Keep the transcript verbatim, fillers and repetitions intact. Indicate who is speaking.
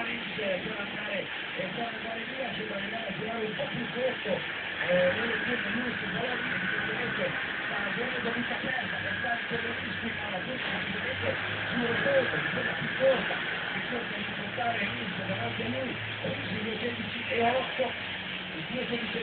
Speaker 1: Sainz per andare, e per andare via, sembra che a girare un po' più corto, eh, nelle curve Lewis Bologna, evidentemente sta tenendo vita aperta per tanto rischi, ma la curva evidentemente più rotonda, di quella più corta, che cerca di portare Rins davanti a lui. Rins due sedici e otto, il due sedici